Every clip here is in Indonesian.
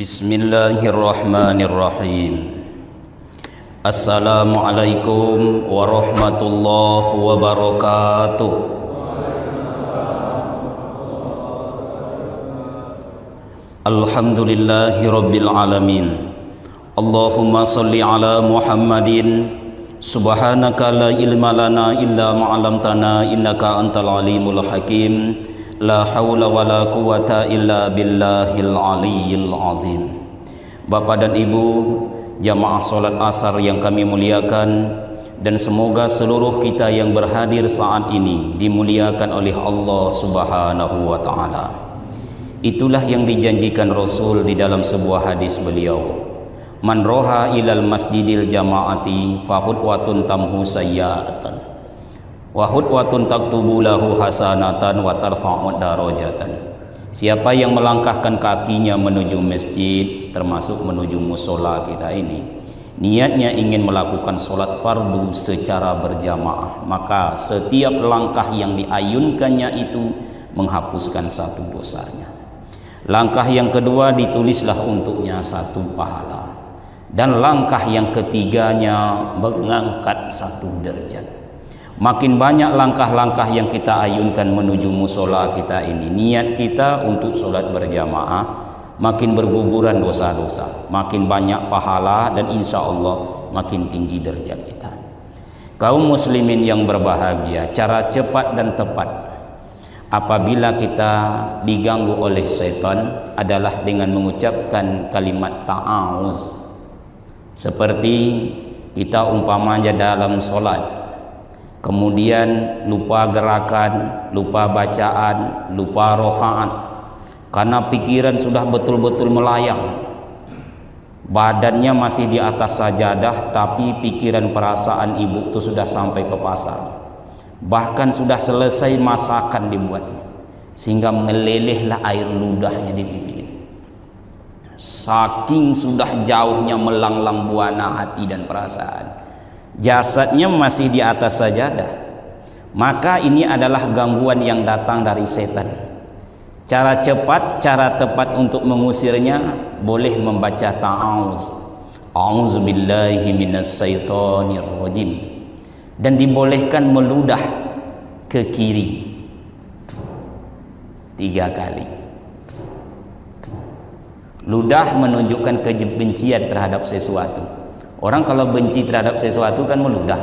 Bismillahirrahmanirrahim. Assalamualaikum warahmatullahi wabarakatuh. Alhamdulillahi rabbil alamin. Allahumma salli ala Muhammadin. Subhanaka la ilma lana illa ma 'allamtana innaka antal alimul hakim. La haula wa la quwata illa billahil aliyyil azim. Bapak dan Ibu jamaah salat asar yang kami muliakan, dan semoga seluruh kita yang berhadir saat ini dimuliakan oleh Allah Subhanahu wa taala. Itulah yang dijanjikan Rasul di dalam sebuah hadis beliau. Man roha ilal masjidil jamaati fahudwatun tamhu sayyatan wa hudwatun taktubu lahu hasanatan wa tarfa'u darajatan. Siapa yang melangkahkan kakinya menuju masjid, termasuk menuju musola kita ini, niatnya ingin melakukan sholat fardu secara berjamaah, maka setiap langkah yang diayunkannya itu menghapuskan satu dosanya. Langkah yang kedua ditulislah untuknya satu pahala, dan langkah yang ketiganya mengangkat satu derajat. Makin banyak langkah-langkah yang kita ayunkan menuju musola kita ini, niat kita untuk sholat berjamaah, makin berguguran dosa-dosa, makin banyak pahala, dan insya Allah makin tinggi derajat kita. Kaum muslimin yang berbahagia, cara cepat dan tepat apabila kita diganggu oleh syaitan adalah dengan mengucapkan kalimat ta'awuz. Seperti kita umpamanya dalam sholat, kemudian lupa gerakan, lupa bacaan, lupa rakaat, karena pikiran sudah betul-betul melayang, badannya masih di atas sajadah, tapi pikiran perasaan ibu itu sudah sampai ke pasar, bahkan sudah selesai masakan dibuat, sehingga melelehlah air ludahnya di pipi. Saking sudah jauhnya melanglang buana hati dan perasaan, jasadnya masih di atas sajadah, maka ini adalah gangguan yang datang dari setan. Cara cepat, cara tepat untuk mengusirnya boleh membaca ta'awuz, a'udzubillahi minasyaitonir rajim, dan dibolehkan meludah ke kiri 3 kali. Ludah menunjukkan kebencian terhadap sesuatu. Orang kalau benci terhadap sesuatu kan meludah,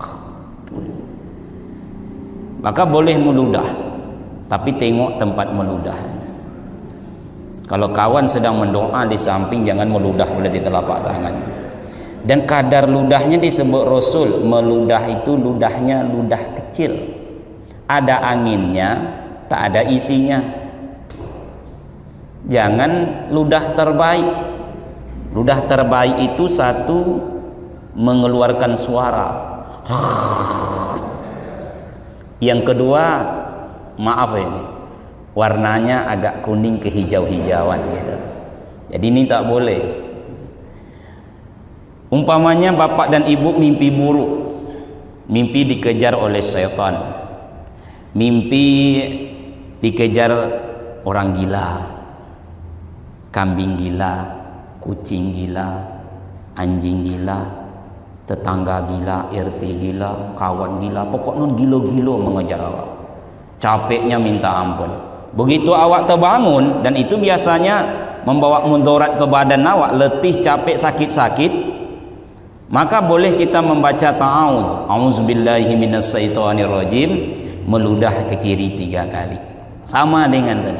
maka boleh meludah, tapi tengok tempat meludah. Kalau kawan sedang mendoa di samping, jangan meludah boleh di telapak tangan. Dan kadar ludahnya disebut Rasul, meludah itu ludahnya ludah kecil, ada anginnya, tak ada isinya. Jangan ludah terbaik. Ludah terbaik itu satu, mengeluarkan suara. Yang kedua, maaf ini, warnanya agak kuning kehijau-hijauan gitu. Jadi ini tak boleh. Umpamanya bapak dan ibu mimpi buruk, mimpi dikejar oleh syaitan, mimpi dikejar orang gila, kambing gila, kucing gila, anjing gila, tetangga gila, RT gila, kawan gila, pokok non gilo-gilo mengejar awak. Capeknya minta ampun. Begitu awak terbangun, dan itu biasanya membawa mudarat ke badan awak, letih, capek, sakit-sakit, maka boleh kita membaca ta'awuz, a'udzubillahi minasyaitonir rajim, meludah ke kiri 3 kali, sama dengan tadi,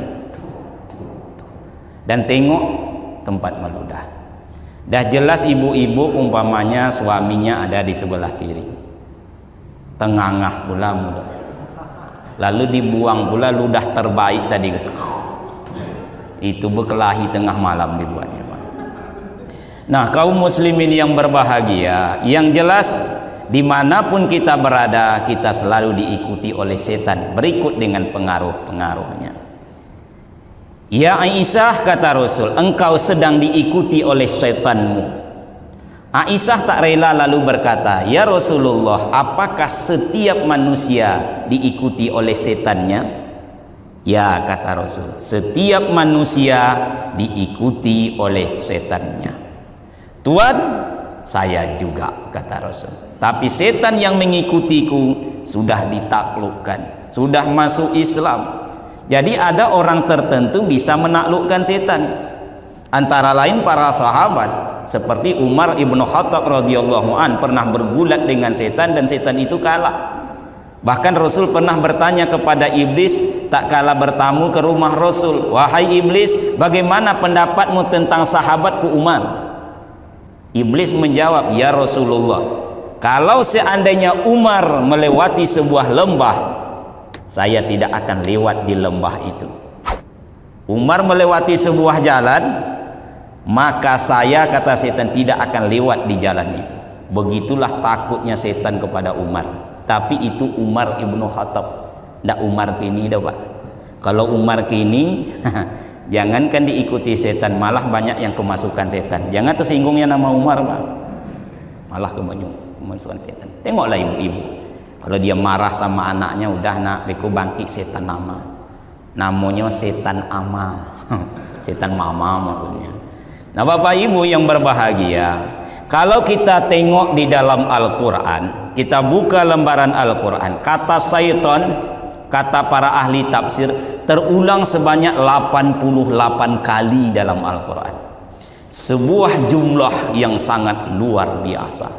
dan tengok tempat meludah. Dah jelas ibu-ibu umpamanya suaminya ada di sebelah kiri, tengah pula mulut, lalu dibuang pula ludah terbaik tadi, itu berkelahi tengah malam dibuatnya. Nah, kaum muslimin yang berbahagia, yang jelas dimanapun kita berada, kita selalu diikuti oleh setan, berikut dengan pengaruh-pengaruhnya. Ya Aisyah, kata Rasul, engkau sedang diikuti oleh syaitanmu. Aisyah tak rela lalu berkata, ya Rasulullah, apakah setiap manusia diikuti oleh setannya? Ya, kata Rasul, setiap manusia diikuti oleh setannya. Tuhan, saya juga, kata Rasul. Tapi setan yang mengikutiku sudah ditaklukkan, sudah masuk Islam. Jadi ada orang tertentu bisa menaklukkan setan. Antara lain para sahabat seperti Umar ibn Khattab radhiyallahu an pernah bergulat dengan setan dan setan itu kalah. Bahkan Rasul pernah bertanya kepada iblis tak kala bertamu ke rumah Rasul, wahai iblis, bagaimana pendapatmu tentang sahabatku Umar? Iblis menjawab, ya Rasulullah, kalau seandainya Umar melewati sebuah lembah, saya tidak akan lewat di lembah itu. Umar melewati sebuah jalan, maka saya, kata setan, tidak akan lewat di jalan itu. Begitulah takutnya setan kepada Umar. Tapi itu Umar ibnu Khattab, tidak Umar kini dah, Pak. Kalau Umar kini jangankan diikuti setan, malah banyak yang kemasukan setan. Jangan tersinggungnya nama Umar, Pak. Malah kemasukan setan. Tengoklah ibu-ibu, kalau dia marah sama anaknya, udah nak beko bangkit setan nama, namanya setan ama setan mama maksudnya. Nah, Bapak Ibu yang berbahagia, kalau kita tengok di dalam Al-Quran, kita buka lembaran Al-Quran, kata syaitan, kata para ahli tafsir, terulang sebanyak 88 kali dalam Al-Quran. Sebuah jumlah yang sangat luar biasa.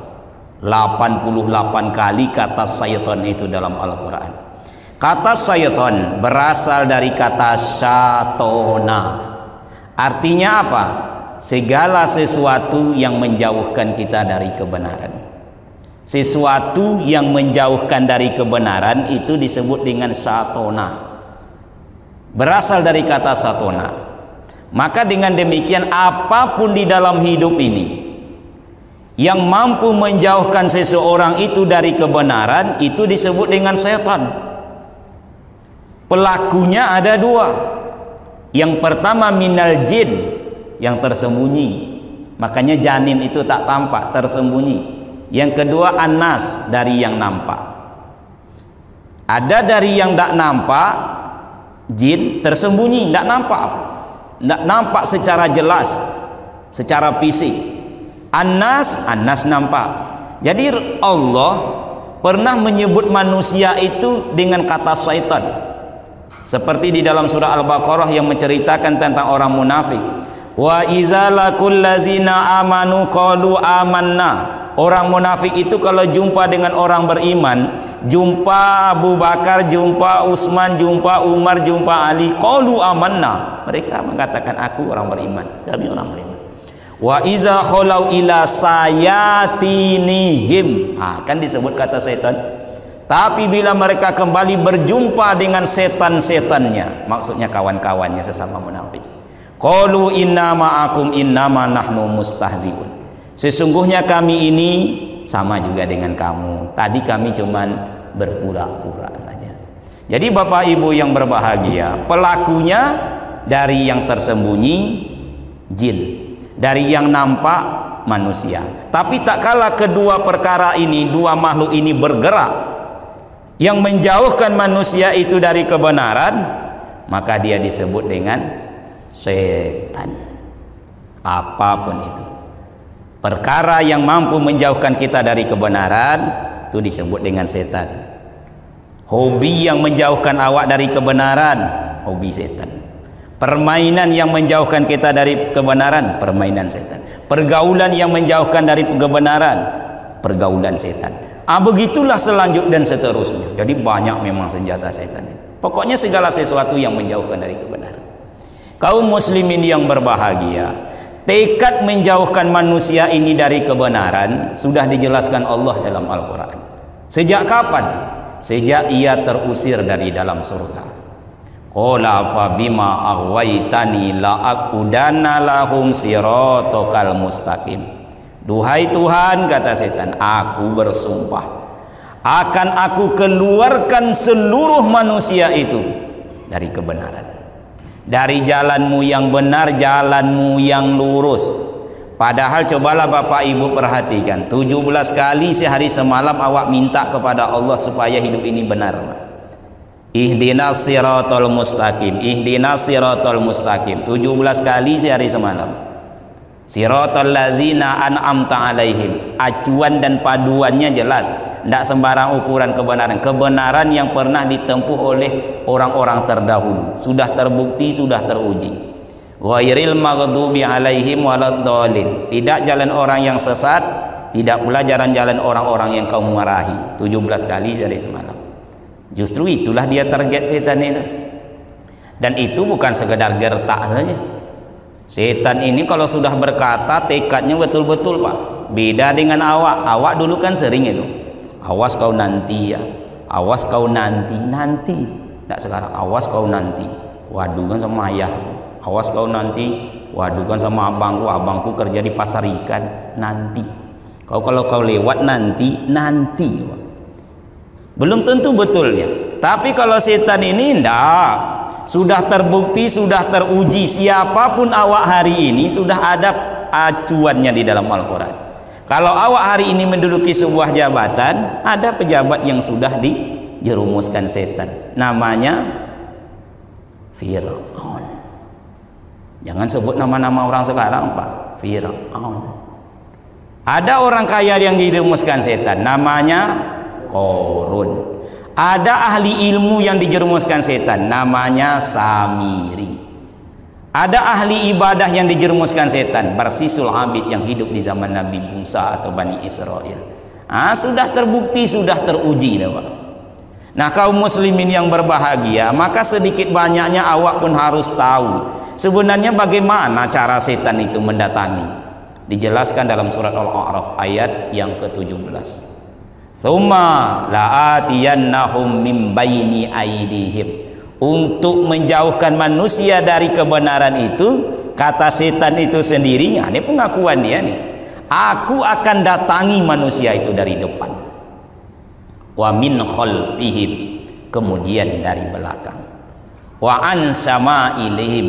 88 kali kata syaitan itu dalam Al-Quran. Kata syaitan berasal dari kata syatona. Artinya apa? Segala sesuatu yang menjauhkan kita dari kebenaran. Sesuatu yang menjauhkan dari kebenaran itu disebut dengan satona. Berasal dari kata satona. Maka dengan demikian, apapun di dalam hidup ini yang mampu menjauhkan seseorang itu dari kebenaran, itu disebut dengan setan. Pelakunya ada dua. Yang pertama minal jin, yang tersembunyi, makanya janin itu tak tampak, tersembunyi. Yang kedua anas, dari yang nampak. Ada dari yang tak nampak, jin tersembunyi, tak nampak, tak nampak secara jelas, secara fisik. Anas nampak. Jadi Allah pernah menyebut manusia itu dengan kata syaitan, seperti di dalam surah Al-Baqarah yang menceritakan tentang orang munafik. Wa iza laqul ladzina amanu qalu amanna. Orang munafik itu kalau jumpa dengan orang beriman, jumpa Abu Bakar, jumpa Utsman, jumpa Umar, jumpa Ali, qalu amanna. Mereka mengatakan aku orang beriman, kami orang beriman. Wa iza khalau ila sayatinihim. Kan disebut kata setan. Tapi bila mereka kembali berjumpa dengan setan-setannya, maksudnya kawan-kawannya sesama munafik, qalu inna ma'akum innama nahnu mustahziun. Sesungguhnya kami ini sama juga dengan kamu. Tadi kami cuman berpura-pura saja. Jadi Bapak Ibu yang berbahagia, pelakunya dari yang tersembunyi jin, dari yang nampak manusia. Tapi tak kala kedua perkara ini, dua makhluk ini bergerak, yang menjauhkan manusia itu dari kebenaran, maka dia disebut dengan setan. Apapun itu, perkara yang mampu menjauhkan kita dari kebenaran, itu disebut dengan setan. Hobi yang menjauhkan awak dari kebenaran, hobi setan. Permainan yang menjauhkan kita dari kebenaran, permainan setan. Pergaulan yang menjauhkan dari kebenaran, pergaulan setan. Begitulah selanjut dan seterusnya. Jadi banyak memang senjata setan itu. Pokoknya segala sesuatu yang menjauhkan dari kebenaran. Kaum muslimin yang berbahagia, tekad menjauhkan manusia ini dari kebenaran sudah dijelaskan Allah dalam Al-Quran. Sejak kapan? Sejak ia terusir dari dalam surga. Qala fa bima aghwaytani la aqudanna lahum siratal mustaqim. Duhai Tuhan, kata setan, aku bersumpah akan aku keluarkan seluruh manusia itu dari kebenaran, dari jalanmu yang benar, jalanmu yang lurus. Padahal cobalah Bapak Ibu perhatikan, 17 kali sehari semalam awak minta kepada Allah supaya hidup ini benar. Ihdinas siratal mustaqim, ihdinas siratal mustaqim 17 kali sehari semalam. Siratal ladzina an'amta alaihim, acuan dan paduannya jelas, tidak sembarang ukuran kebenaran, kebenaran yang pernah ditempuh oleh orang-orang terdahulu, sudah terbukti, sudah teruji. Ghairil maghdubi alaihim waladdallin, tidak jalan orang yang sesat, tidak pula jalan-jalan orang-orang yang kau marahi. 17 kali sehari semalam. Justru itulah dia target setan itu. Dan itu bukan sekedar gertak saja. Setan ini kalau sudah berkata tekadnya betul-betul, Pak. Beda dengan awak. Awak dulu kan sering itu. Awas kau nanti ya. Awas kau nanti. Tidak sekarang. Awas kau nanti. Waduh kan sama ayah. Awas kau nanti. Waduh kan sama abangku. Abangku kerja di pasar ikan. Nanti. Kalau kau lewat nanti. Pak. Belum tentu betulnya. Tapi kalau setan ini tidak. Sudah terbukti, sudah teruji, siapapun awak hari ini sudah ada acuannya di dalam Al-Quran. Kalau awak hari ini menduduki sebuah jabatan, ada pejabat yang sudah dijerumuskan setan, namanya Fir'aun. Jangan sebut nama-nama orang sekarang, Pak. Fir'aun. Ada orang kaya yang dijerumuskan setan, namanya Korun. Ada ahli ilmu yang dijerumuskan setan, namanya Samiri. Ada ahli ibadah yang dijerumuskan setan, Barsisul Abid yang hidup di zaman Nabi Musa atau Bani Israel. Sudah terbukti, sudah teruji, Pak. Nah, kaum muslimin yang berbahagia, maka sedikit banyaknya awak pun harus tahu sebenarnya bagaimana cara setan itu mendatangi. Dijelaskan dalam surat Al-A'raf ayat yang ke-17. Tsumma la'atiyannahum min baini aidihim, untuk menjauhkan manusia dari kebenaran itu, kata setan itu sendiri, ini pengakuan dia nih, aku akan datangi manusia itu dari depan, wa min khalfihim, kemudian dari belakang, wa an samailihim,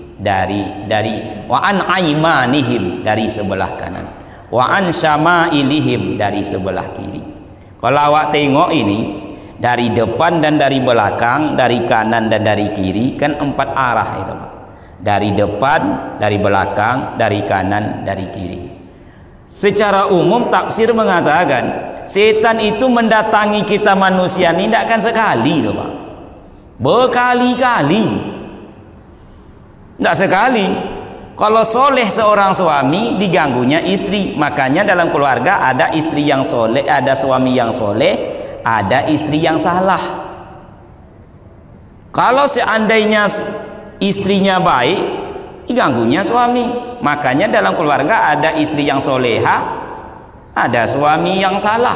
dari wa an aimanihim, dari sebelah kanan, wa an samailihim, dari sebelah kiri. Kalau awak tengok ini dari depan dan dari belakang, dari kanan dan dari kiri, kan 4 arah itu, Pak. Dari depan, dari belakang, dari kanan, dari kiri. Secara umum tafsir mengatakan setan itu mendatangi kita manusia ini tidak akan sekali, Pak. Berkali-kali. Tidak sekali. Kalau soleh seorang suami, diganggunya istri. Makanya dalam keluarga ada istri yang soleh, ada suami yang soleh, ada istri yang salah. Kalau seandainya istrinya baik, diganggunya suami. Makanya dalam keluarga ada istri yang soleha, ada suami yang salah.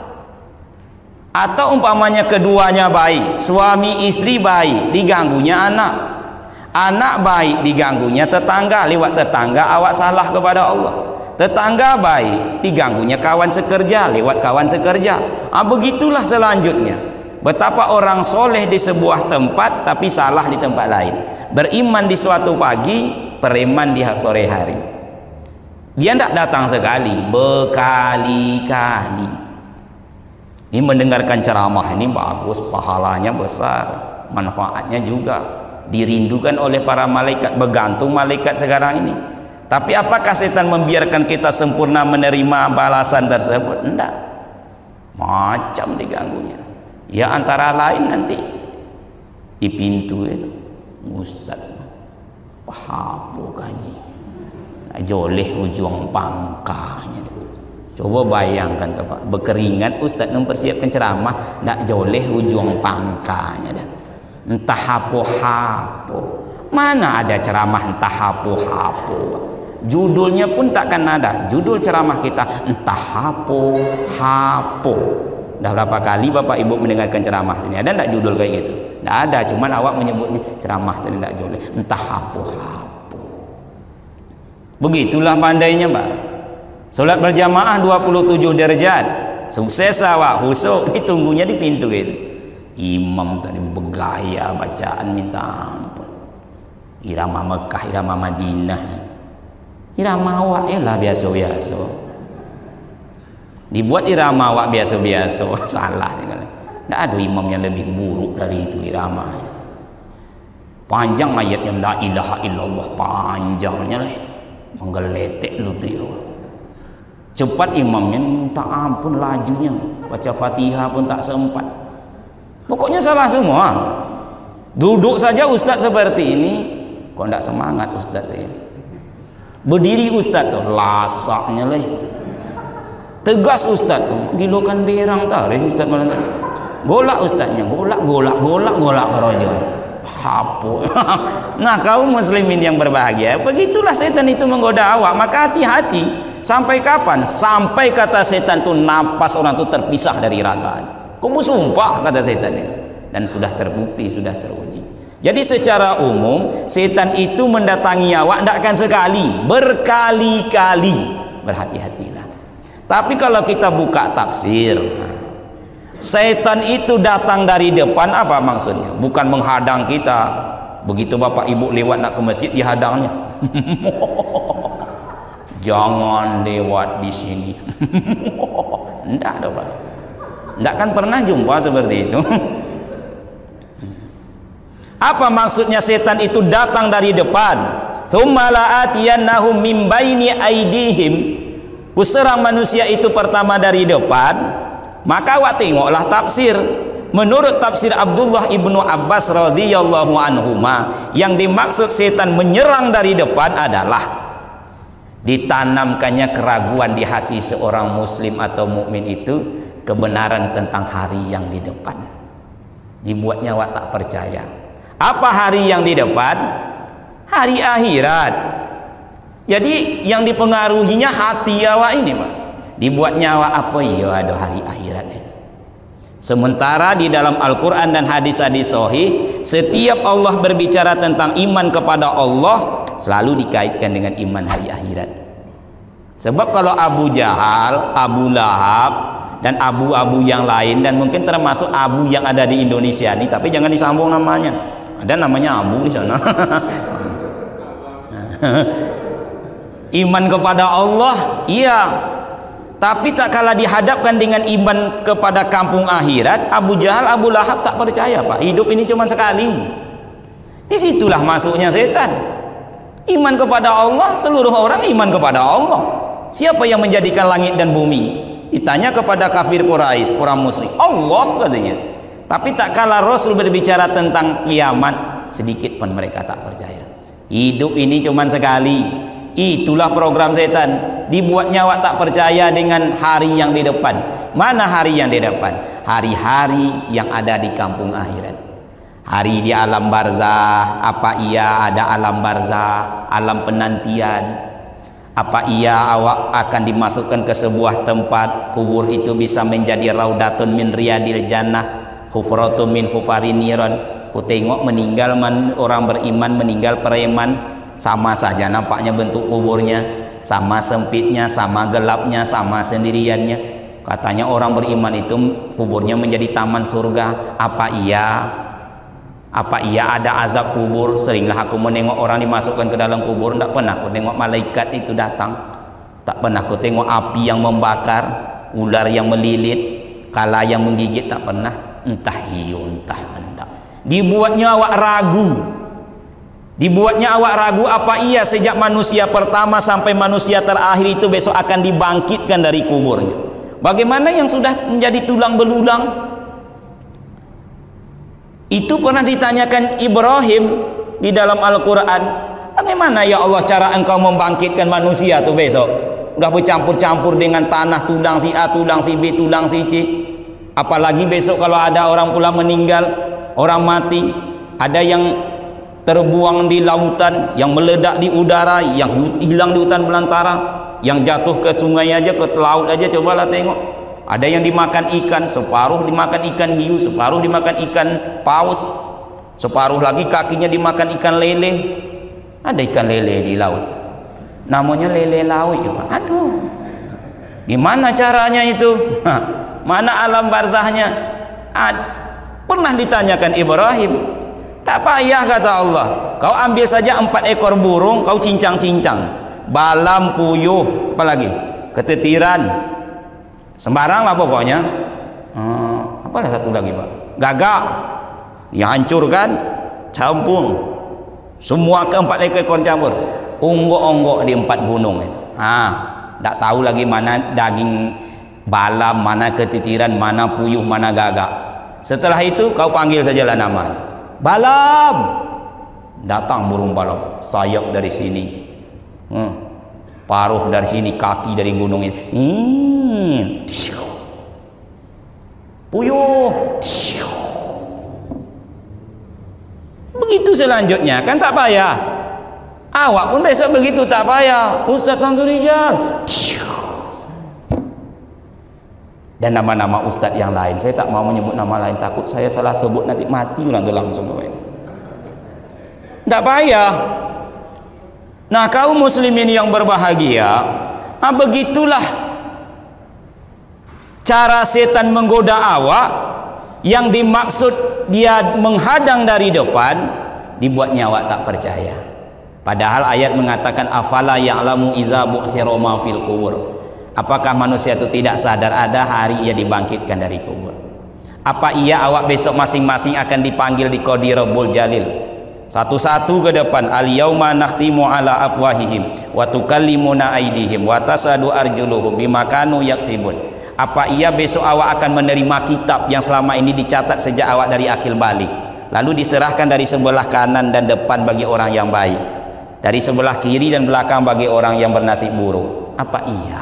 Atau umpamanya keduanya baik, suami istri baik, diganggunya anak. Anak baik, diganggunya tetangga, lewat tetangga awak salah kepada Allah. Tetangga baik, diganggunya kawan sekerja, lewat kawan sekerja. Begitulah selanjutnya. Betapa orang soleh di sebuah tempat tapi salah di tempat lain. Beriman di suatu pagi, preman di sore hari. Dia tidak datang sekali, berkali-kali. Ini mendengarkan ceramah ini bagus, pahalanya besar, manfaatnya juga dirindukan oleh para malaikat, bergantung malaikat sekarang ini. Tapi apakah setan membiarkan kita sempurna menerima balasan tersebut? Tidak. Macam diganggunya. Ya antara lain nanti di pintu itu, Ustaz pahapo kaji, joleh ujung pangkahnya. Coba bayangkan tuh, Pak, berkeringat Ustaz mempersiapkan ceramah, nak joleh ujung pangkahnya dah. Entah hapo-hapo. Mana ada ceramah entah hapo-hapo. Judulnya pun takkan ada. Judul ceramah kita entah hapo-hapo. Dah berapa kali Bapak Ibu mendengarkan ceramah sini? Ada enggak judul kayak gitu? Enggak ada, cuman awak menyebutnya ceramah tadi enggak joleh. Entah hapo-hapo. Begitulah pandainya, Pak. Salat berjamaah 27 derajat. Sukses awak, husuk, ditunggunya di pintu gitu. Imam tadi bergaya bacaan minta ampun, irama Mekah, irama Madinah, irama awak lah biasa-biasa. Dibuat irama awak biasa-biasa, salah. Tidak ada imam yang lebih buruk dari itu iramanya. Panjang ayatnya, la ilaha illallah, panjangnya lah, menggeletek lutut ya. Cepat imamnya, minta ampun lajunya, baca Fatihah pun tak sempat. Pokoknya salah semua. Duduk saja ustaz seperti ini, kok tidak semangat ustaz ya. Berdiri ustaz tuh lasaknya lah. Tegas ustaz tuh, gilokan berang tarikh ustaz malam tadi. Golak ustaznya, golak kerojo. Hapo. Nah, kaum muslimin yang berbahagia, begitulah setan itu menggoda awak. Maka hati-hati. Sampai kapan? Sampai kata setan itu napas orang itu terpisah dari raga. Kubu sumpah kata setannya. Dan sudah terbukti, sudah teruji. Jadi secara umum setan itu mendatangi awak tidak akan sekali, berkali-kali. Berhati-hatilah. Tapi kalau kita buka tafsir, setan itu datang dari depan, apa maksudnya? Bukan menghadang kita. Begitu bapak ibu lewat nak ke masjid dihadangnya. Jangan lewat di sini. Tidak ada Pak. Tidak kan pernah jumpa seperti itu. Apa maksudnya setan itu datang dari depan? Tsumma la'atiyannahum min baini aidihim. Kuserang manusia itu pertama dari depan. Maka awak tengoklah tafsir. Menurut tafsir Abdullah ibnu Abbas radhiyallahu anhuma, yang dimaksud setan menyerang dari depan adalah ditanamkannya keraguan di hati seorang muslim atau mukmin itu kebenaran tentang hari yang di depan. Dibuatnya awak tak percaya. Apa hari yang di depan? Hari akhirat. Jadi yang dipengaruhinya hati awak ini Pak. Dibuatnya awak apa ya ada hari akhirat ini. Sementara di dalam Al-Quran dan hadis-hadis sahih, setiap Allah berbicara tentang iman kepada Allah selalu dikaitkan dengan iman hari akhirat. Sebab kalau Abu Jahal, Abu Lahab dan abu-abu yang lain, dan mungkin termasuk abu yang ada di Indonesia ini, tapi jangan disambung namanya. Ada namanya Abu di sana. Iman kepada Allah, iya. Tapi tak kalah dihadapkan dengan iman kepada kampung akhirat, Abu Jahal, Abu Lahab tak percaya Pak. Hidup ini cuma sekali. Disitulah masuknya setan. Iman kepada Allah, seluruh orang iman kepada Allah. Siapa yang menjadikan langit dan bumi? Ditanya kepada kafir Quraisy, orang musyrik, Allah katanya. Tapi tak kalah Rasul berbicara tentang kiamat, sedikit pun mereka tak percaya. Hidup ini cuma sekali. Itulah program setan. Dibuatnya awak tak percaya dengan hari yang di depan. Mana hari yang di depan? Hari-hari yang ada di kampung akhirat. Hari di alam barzah. Apa iya ada alam barzah, alam penantian? Apa iya awak akan dimasukkan ke sebuah tempat, kubur itu bisa menjadi raudatun min riyadil jannah, hufratun min hufarin niran. Ku tengok meninggal orang beriman, meninggal preman, sama saja nampaknya bentuk kuburnya, sama sempitnya, sama gelapnya, sama sendiriannya. Katanya orang beriman itu kuburnya menjadi taman surga. Apa iya ada azab kubur? Seringlah aku menengok orang dimasukkan ke dalam kubur, tak pernah aku tengok malaikat itu datang, tak pernah aku tengok api yang membakar, ular yang melilit, kala yang menggigit, tak pernah. Entah hiu entah anda. Dibuatnya awak ragu. Dibuatnya awak ragu apa iya sejak manusia pertama sampai manusia terakhir itu besok akan dibangkitkan dari kuburnya. Bagaimana yang sudah menjadi tulang belulang? Itu pernah ditanyakan Ibrahim di dalam Al-Quran. Bagaimana ya Allah cara engkau membangkitkan manusia tuh besok? Udah bercampur-campur dengan tanah, tulang si A, tulang si B, tulang si C. Apalagi besok kalau ada orang pula meninggal, orang mati, ada yang terbuang di lautan, yang meledak di udara, yang hilang di hutan belantara, yang jatuh ke sungai aja, ke laut aja, cobalah tengok. Ada yang dimakan ikan, separuh dimakan ikan hiu, separuh dimakan ikan paus, separuh lagi kakinya dimakan ikan lele. Ada ikan lele di laut, namanya lele laut ya Pak. Aduh, gimana caranya itu? Mana alam barzahnya? Pernah ditanyakan Ibrahim. Tak payah kata Allah, kau ambil saja 4 ekor burung, kau cincang-cincang, balam, puyuh, apalagi ketetiran, sembarang lah pokoknya. Apa Apalah satu lagi Pak? Gagak. Dihancurkan, campur. Semua keempat ekor campur. Unggok-unggok di 4 gunung itu. Tak tahu lagi mana daging balam, mana ketitiran, mana puyuh, mana gagak. Setelah itu kau panggil sajalah nama. Balam. Datang burung balam, sayap dari sini. Paruh dari sini, kaki dari gunung ini. Puyuh. Begitu selanjutnya, kan tak payah. Awak pun besok begitu, tak payah. Ustaz Samsul Rijal. Dan nama-nama ustaz yang lain, saya tak mau menyebut nama lain, takut saya salah sebut nanti mati orang tu langsung. Tak payah. Nah, kaum muslimin yang berbahagia, begitulah cara setan menggoda awak. Yang dimaksud dia menghadang dari depan, dibuatnya awak tak percaya. Padahal ayat mengatakan afala ya'lamu idza bu'thira ma fil qubur. Apakah manusia itu tidak sadar ada hari ia dibangkitkan dari kubur? Apa iya awak besok masing-masing akan dipanggil di Qadi Rabbul Jalil? Satu-satu ke depan. Al yauma nakhtimu ala afwahihim wa tukallimuna aydihim wa tasadu arjuluhum bima kanu yaksibun. Apa iya besok awak akan menerima kitab yang selama ini dicatat sejak awak dari akil balik, lalu diserahkan dari sebelah kanan dan depan bagi orang yang baik, dari sebelah kiri dan belakang bagi orang yang bernasib buruk? Apa iya?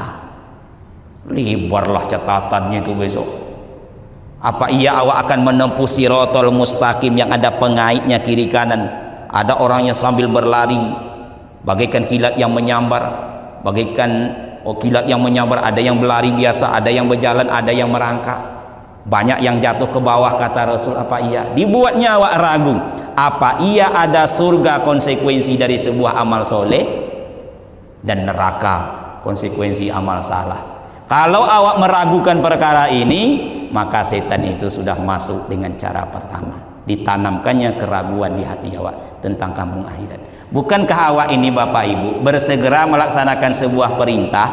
Lebarlah catatannya itu besok. Apa iya awak akan menempuh siratal mustaqim yang ada pengaitnya kiri kanan? Ada orang yang sambil berlari bagaikan kilat yang menyambar, bagaikan kilat yang menyambar, ada yang berlari biasa, ada yang berjalan, ada yang merangkak, banyak yang jatuh ke bawah, kata Rasul. Apa iya? Dibuatnya awak ragu. Apa iya ada surga konsekuensi dari sebuah amal soleh, dan neraka konsekuensi amal salah? Kalau awak meragukan perkara ini, maka setan itu sudah masuk dengan cara pertama. Ditanamkannya keraguan di hati awak tentang kampung akhirat. Bukankah awak ini Bapak Ibu bersegera melaksanakan sebuah perintah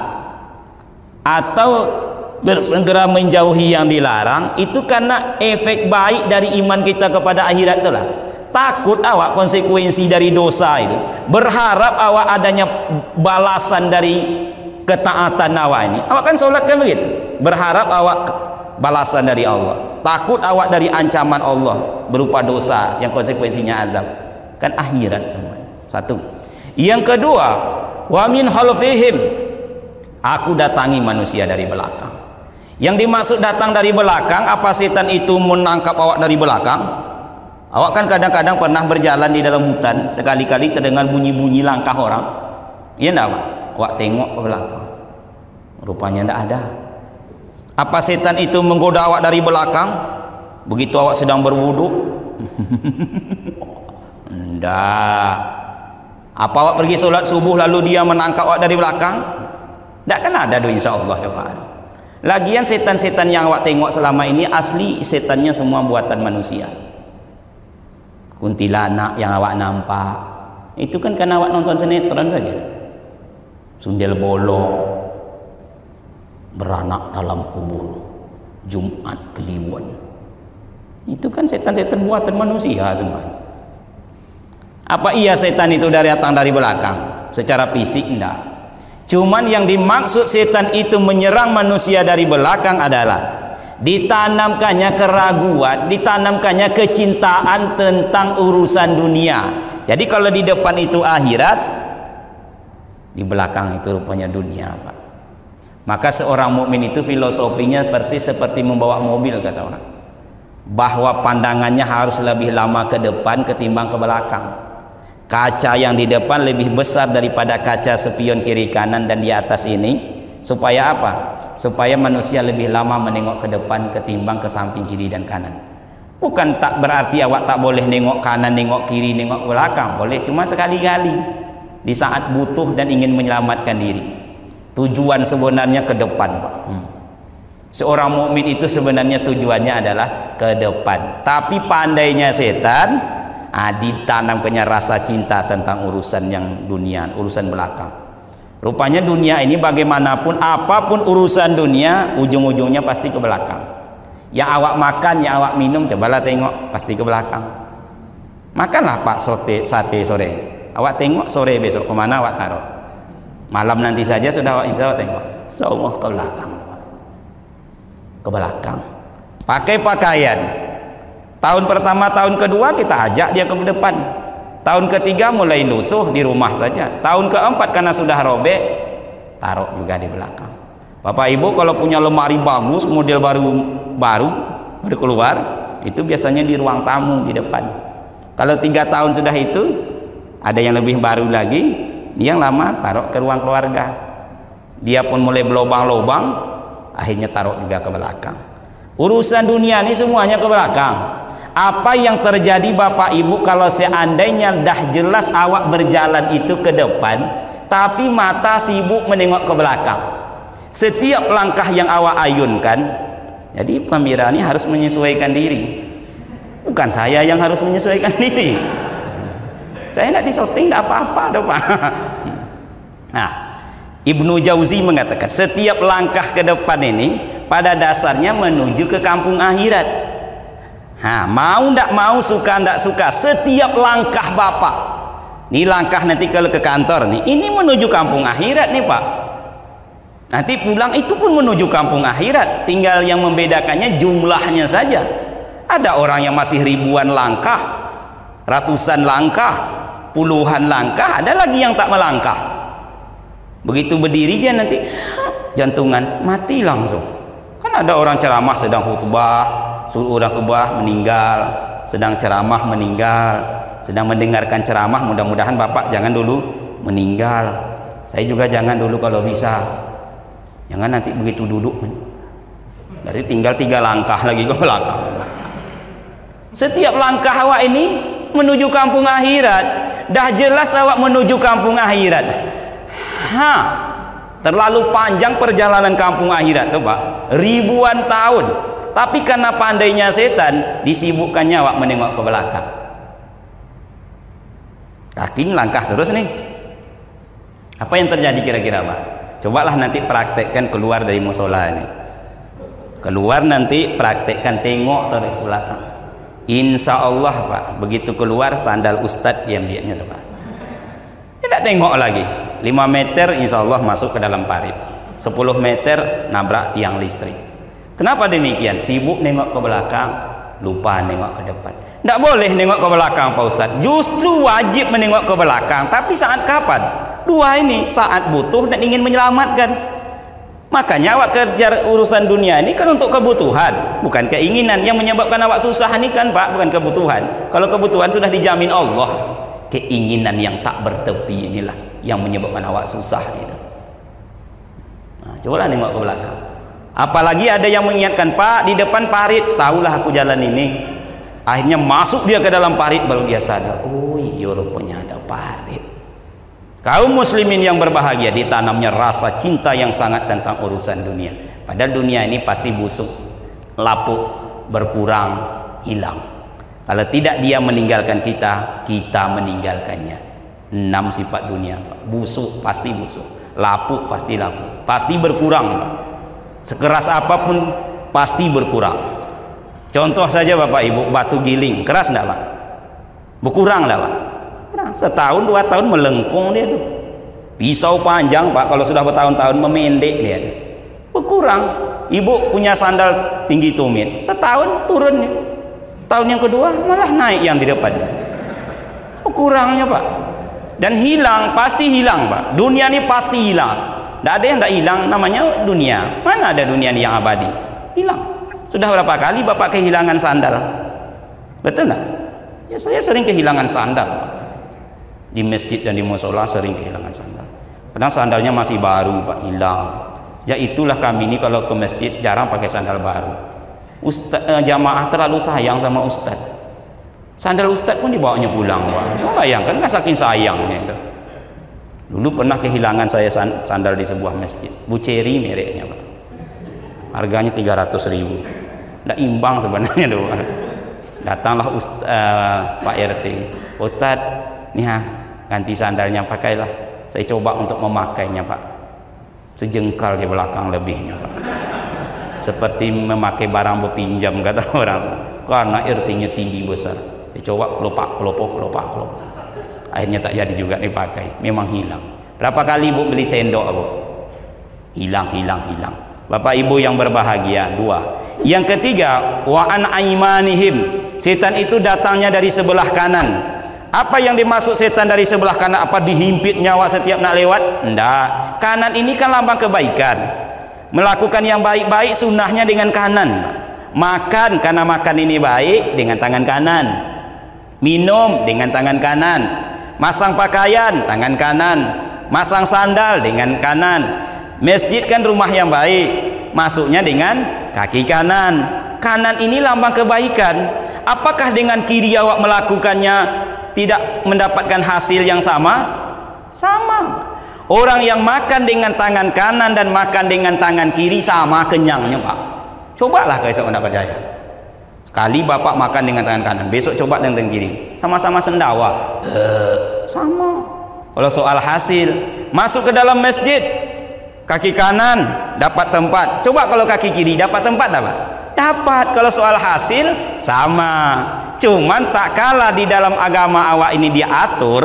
atau bersegera menjauhi yang dilarang itu karena efek baik dari iman kita kepada akhirat itulah. Takut awak konsekuensi dari dosa itu, berharap awak adanya balasan dari ketaatan awak ini. Awak kan sholat kan begitu, berharap awak balasan dari Allah, takut awak dari ancaman Allah berupa dosa yang konsekuensinya azab. Kan akhirat semua. Satu. Yang kedua, wa min khalfihim, aku datangi manusia dari belakang. Yang dimaksud datang dari belakang, apa setan itu menangkap awak dari belakang? Awak kan kadang-kadang pernah berjalan di dalam hutan, sekali-kali terdengar bunyi-bunyi langkah orang. Iya enggak, Pak? Awak tengok ke belakang, rupanya enggak ada. Apa setan itu menggoda awak dari belakang begitu awak sedang berwudu? Enggak. Apa awak pergi solat subuh lalu dia menangkap awak dari belakang? Tidak kan ada do, insya Allah. Lagian setan-setan yang awak tengok selama ini asli setannya semua buatan manusia. Kuntilanak yang awak nampak itu kan karena awak nonton sinetron saja. Sundel bolong, beranak dalam kubur, Jumat Kliwon, itu kan setan-setan buatan manusia semua. Apa iya setan itu datang dari belakang secara fisik? Enggak. Cuman yang dimaksud setan itu menyerang manusia dari belakang adalah ditanamkannya keraguan, ditanamkannya kecintaan tentang urusan dunia. Jadi kalau di depan itu akhirat, di belakang itu rupanya dunia, Pak. Maka seorang mukmin itu filosofinya persis seperti membawa mobil, kata orang, bahwa pandangannya harus lebih lama ke depan ketimbang ke belakang. Kaca yang di depan lebih besar daripada kaca spion kiri kanan dan di atas ini. Supaya apa? Supaya manusia lebih lama menengok ke depan ketimbang ke samping kiri dan kanan. Bukan tak berarti awak tak boleh nengok kanan, nengok kiri, nengok belakang. Boleh, cuma sekali-kali di saat butuh dan ingin menyelamatkan diri. Tujuan sebenarnya ke depan, Pak. Seorang mukmin itu sebenarnya tujuannya adalah ke depan. Tapi pandainya setan, ditanamkannya rasa cinta tentang urusan yang dunia, urusan belakang. Rupanya dunia ini bagaimanapun, apapun urusan dunia, ujung-ujungnya pasti ke belakang. Yang awak makan, yang awak minum, cobalah tengok, pasti ke belakang. Makanlah Pak sate sore ini. Awak tengok sore besok kemana awak taruh. Malam nanti saja sudah awak isya tengok. Semua ke belakang. Ke belakang. Pakai pakaian. Tahun pertama, tahun kedua kita ajak dia ke depan. Tahun ketiga mulai lusuh di rumah saja. Tahun keempat karena sudah robek, taruh juga di belakang. Bapak Ibu kalau punya lemari bagus, model baru keluar, itu biasanya di ruang tamu di depan. Kalau 3 tahun sudah itu, ada yang lebih baru lagi, yang lama taruh ke ruang keluarga. Dia pun mulai berlobang-lobang, akhirnya taruh juga ke belakang. Urusan dunia ini semuanya ke belakang. Apa yang terjadi Bapak Ibu kalau seandainya dah jelas awak berjalan itu ke depan, tapi mata sibuk menengok ke belakang. Setiap langkah yang awak ayunkan, jadi pemirsa ini harus menyesuaikan diri. Bukan saya yang harus menyesuaikan diri. Saya tidak disoting, tidak apa-apa, Pak. Nah, Ibnu Jauzi mengatakan setiap langkah ke depan ini pada dasarnya menuju ke kampung akhirat. Nah, mau ndak mau, suka ndak suka, setiap langkah Bapak, ini langkah nanti kalau ke kantor nih, ini menuju kampung akhirat nih Pak. Nanti pulang itu pun menuju kampung akhirat, tinggal yang membedakannya jumlahnya saja. Ada orang yang masih ribuan langkah, ratusan langkah, puluhan langkah, ada lagi yang tak melangkah. Begitu berdiri dia nanti jantungan mati langsung. Kan ada orang ceramah sedang khutbah, suruh orang khutbah meninggal, sedang ceramah meninggal, sedang mendengarkan ceramah, mudah-mudahan Bapak jangan dulu meninggal. Saya juga jangan dulu kalau bisa. Jangan nanti begitu duduk berarti tinggal 3 langkah lagi ke belakang. Setiap langkah awak ini menuju kampung akhirat. Dah jelas awak menuju kampung akhirat. Terlalu panjang perjalanan kampung akhirat tuh Pak, ribuan tahun. Tapi karena pandainya setan, disibukkannya awak menengok ke belakang. Kaki langkah terus nih. Apa yang terjadi kira-kira Pak? Cobalah nanti praktekkan keluar dari musola ini. Keluar nanti praktekkan tengok dari belakang. Insya Allah Pak, begitu keluar sandal Ustadz diambilnya tuh Pak. Tidak tengok lagi. 5 meter insya Allah masuk ke dalam parit. 10 meter nabrak tiang listrik. Kenapa demikian? Sibuk nengok ke belakang, lupa nengok ke depan. Tidak boleh nengok ke belakang Pak Ustadz. Justru wajib menengok ke belakang. Tapi saat kapan? Dua ini, saat butuh dan ingin menyelamatkan. Makanya awak kerja urusan dunia ini kan untuk kebutuhan, bukan keinginan. Yang menyebabkan awak susah ini kan Pak, bukan kebutuhan. Kalau kebutuhan sudah dijamin Allah, keinginan yang tak bertepi inilah yang menyebabkan awak susah itu. Nah, cobalah nengok ke belakang. Apalagi ada yang mengingatkan, Pak di depan parit, tahulah aku jalan ini. Akhirnya masuk dia ke dalam parit, baru dia sadar, oh iya rupanya ada parit. Kaum muslimin yang berbahagia, ditanamnya rasa cinta yang sangat tentang urusan dunia. Padahal dunia ini pasti busuk, lapuk, berkurang, hilang. Kalau tidak dia meninggalkan kita, kita meninggalkannya. 6 sifat dunia, busuk pasti busuk, lapuk pasti lapuk, pasti berkurang. Sekeras apapun pasti berkurang. Contoh saja Bapak Ibu, batu giling keras enggak Pak? Berkurang enggak Pak? Setahun 2 tahun melengkung dia tuh. Pisau panjang Pak, kalau sudah bertahun-tahun memendek dia, berkurang. Ibu punya sandal tinggi tumit, setahun turunnya, tahun yang kedua malah naik yang di depan. Berkurangnya Pak. Dan hilang, pasti hilang Pak. Dunia ini pasti hilang. Tidak ada yang tidak hilang, namanya dunia. Mana ada dunia ini yang abadi? Hilang. Sudah berapa kali Bapak kehilangan sandal? Betul nggak? Ya saya sering kehilangan sandal Pak. Di masjid dan di musola sering kehilangan sandal. Kadang sandalnya masih baru Pak, hilang. Sejak itulah kami ini kalau ke masjid jarang pakai sandal baru. Jamaah terlalu sayang sama Ustadz. Sandal Ustadz pun dibawanya pulang Pak. Coba bayangkan, kan saking sayangnya itu. Dulu pernah kehilangan saya sandal di sebuah masjid, Buceri mereknya Pak. Harganya 300.000. Tidak imbang sebenarnya tuh. Datanglah Pak RT, Ustadz, nih ganti sandalnya, pakailah. Saya coba untuk memakainya Pak, sejengkal di belakang lebihnya Pak. seperti memakai barang berpinjam kata orang, karena artinya tinggi besar. Dicoba kelopak, akhirnya tak jadi juga dipakai, memang hilang. Berapa kali ibu beli sendok bu? Hilang. Bapak ibu yang berbahagia, dua. Yang ketiga, wa an aimanihim, setan itu datangnya dari sebelah kanan. Apa yang dimaksud setan dari sebelah kanan? Apa dihimpit nyawa setiap nak lewat? Enggak. Kanan ini kan lambang kebaikan. Melakukan yang baik-baik sunnahnya dengan kanan. Makan, karena makan ini baik, dengan tangan kanan. Minum dengan tangan kanan. Masang pakaian tangan kanan. Masang sandal dengan kanan. Masjid kan rumah yang baik, masuknya dengan kaki kanan. Kanan ini lambang kebaikan. Apakah dengan kiri awak melakukannya tidak mendapatkan hasil yang sama? Sama. Orang yang makan dengan tangan kanan dan makan dengan tangan kiri sama kenyangnya pak. Cobalah kalau tidak percaya. Sekali bapak makan dengan tangan kanan, besok coba dengan tangan kiri, sama-sama sendawa. Sama. Kalau soal hasil, masuk ke dalam masjid, kaki kanan dapat tempat. Coba kalau kaki kiri dapat tempat dapat? Dapat. Kalau soal hasil sama. Cuman tak kalah di dalam agama awak ini diatur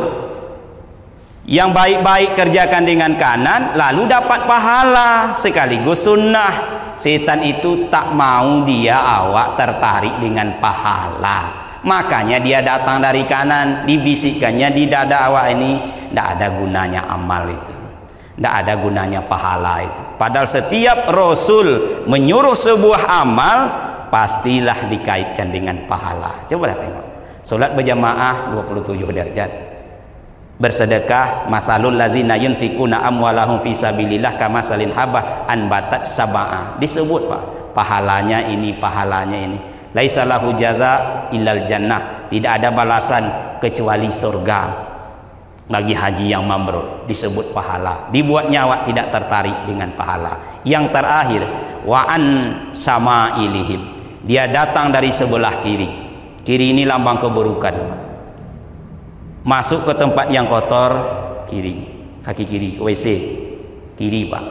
yang baik-baik kerjakan dengan kanan lalu dapat pahala sekaligus sunnah. Setan itu tak mau dia awak tertarik dengan pahala, makanya dia datang dari kanan, dibisikkannya di dada awak ini. Tidak ada gunanya amal itu, tidak ada gunanya pahala itu. Padahal setiap Rasul menyuruh sebuah amal pastilah dikaitkan dengan pahala. Coba tengok, solat berjamaah 27 derajat, bersedekah mathalul lazina yunfikuna amwalahum fi sabilillah kamasalin habah anbatat sab'a, disebut pak pahalanya ini, pahalanya ini. Laisa lahu jaza illal jannah, tidak ada balasan kecuali surga bagi haji yang mabrur, disebut pahala. Dibuat nyawa tidak tertarik dengan pahala. Yang terakhir, wa an sama'ilihim, dia datang dari sebelah kiri. Kiri ini lambang keburukan pak. Masuk ke tempat yang kotor, kiri, kaki kiri, WC kiri pak.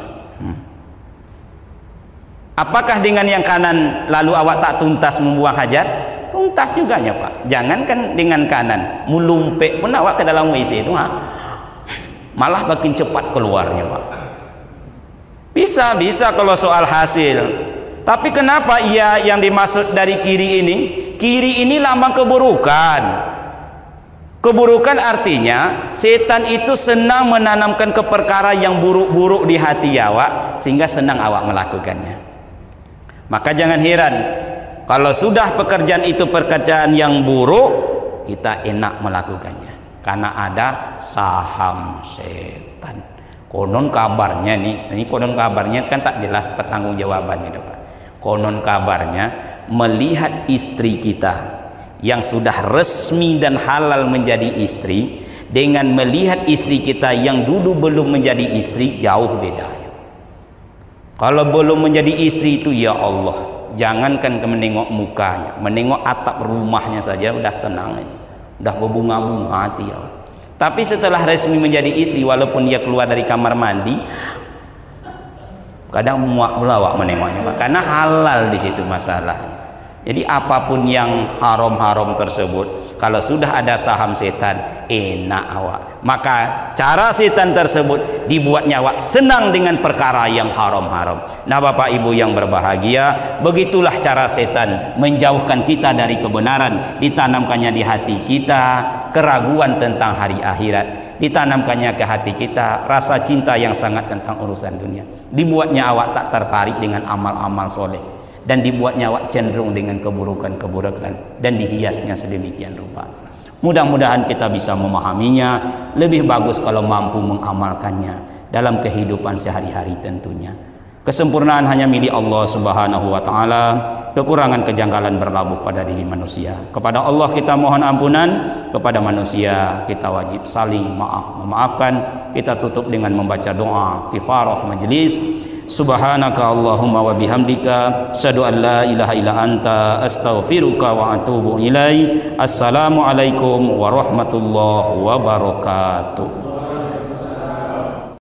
Apakah dengan yang kanan lalu awak tak tuntas membuang hajat? Tuntas juga ya pak. Jangankan dengan kanan, melumpek pun awak ke dalam WC itu malah makin cepat keluarnya pak. Bisa kalau soal hasil. Tapi kenapa ia yang dimaksud dari kiri ini? Kiri ini lambang keburukan. Keburukan artinya setan itu senang menanamkan keperkara yang buruk-buruk di hati awak sehingga senang awak melakukannya. Maka jangan heran kalau sudah pekerjaan itu pekerjaan yang buruk, kita enak melakukannya karena ada saham setan. Konon kabarnya ini konon kabarnya kan tak jelas pertanggungjawabannya Pak. Konon kabarnya melihat istri kita yang sudah resmi dan halal menjadi istri dengan melihat istri kita yang dulu belum menjadi istri jauh bedanya. Kalau belum menjadi istri itu ya Allah, jangankan ke menengok mukanya, menengok atap rumahnya saja udah senang, udah berbunga-bunga hati ya. Tapi setelah resmi menjadi istri, walaupun dia keluar dari kamar mandi, kadang muak melawak menengoknya, Pak. Karena halal di situ masalahnya. Jadi apapun yang haram-haram tersebut, kalau sudah ada saham setan, enak awak. Maka cara setan tersebut dibuat nyawa senang dengan perkara yang haram-haram. Nah Bapak Ibu yang berbahagia, begitulah cara setan menjauhkan kita dari kebenaran, ditanamkannya di hati kita keraguan tentang hari akhirat, ditanamkannya ke hati kita rasa cinta yang sangat tentang urusan dunia, dibuatnya awak tak tertarik dengan amal-amal soleh, dan dibuatnya awak cenderung dengan keburukan-keburukan, dan dihiasnya sedemikian rupa. Mudah-mudahan kita bisa memahaminya. Lebih bagus kalau mampu mengamalkannya dalam kehidupan sehari-hari tentunya. Kesempurnaan hanya milik Allah Subhanahu wa taala. Kekurangan kejanggalan berlabuh pada diri manusia. Kepada Allah kita mohon ampunan, kepada manusia kita wajib saling memaafkan. Kita tutup dengan membaca doa kifarah majelis. Subhanaka Allahumma wa bihamdika asyhadu an la ilaha illa anta astaghfiruka wa atubu ilaik. Assalamualaikum warahmatullahi wabarakatuh.